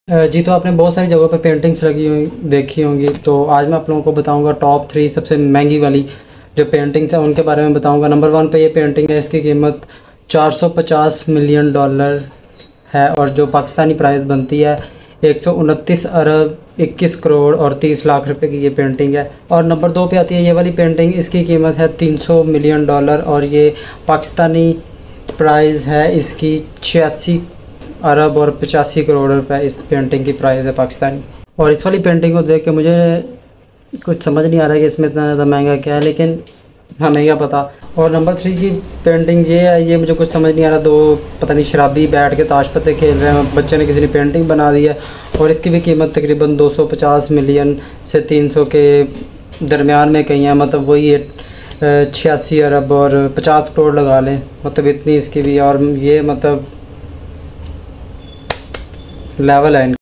जी, तो आपने बहुत सारी जगहों पे पेंटिंग्स लगी हुई देखी होंगी। तो आज मैं आप लोगों को बताऊंगा टॉप 3 सबसे महंगी वाली जो पेंटिंग्स हैं उनके बारे में बताऊंगा। नंबर 1 पे ये पेंटिंग है, इसकी कीमत 450 मिलियन डॉलर है और जो पाकिस्तानी प्राइस बनती है 129 अरब 21 करोड़ और 30 लाख रुपए की ये पेंटिंग है। और नंबर 2 पे आती है ये वाली पेंटिंग, इसकी कीमत है 300 मिलियन डॉलर और ये पाकिस्तानी प्राइस है इसकी 86 अरब और 85 करोड़ रुपए इस पेंटिंग की प्राइस है पाकिस्तानी। और इस वाली पेंटिंग को देख के मुझे कुछ समझ नहीं आ रहा है कि इसमें इतना ज़्यादा महंगा क्या है, लेकिन हमें क्या पता। और नंबर 3 की पेंटिंग ये है, ये मुझे कुछ समझ नहीं आ रहा। दो पता नहीं शराबी बैठ के ताश पत्ते खेल रहे हैं, बच्चे ने किसी ने पेंटिंग बना दी है और इसकी भी कीमत तकरीबन 250 मिलियन से 300 के दरमियान में कहीं है। मतलब वही 86 अरब और 50 करोड़ लगा लें, मतलब इतनी इसकी भी। और ये मतलब लेवल है।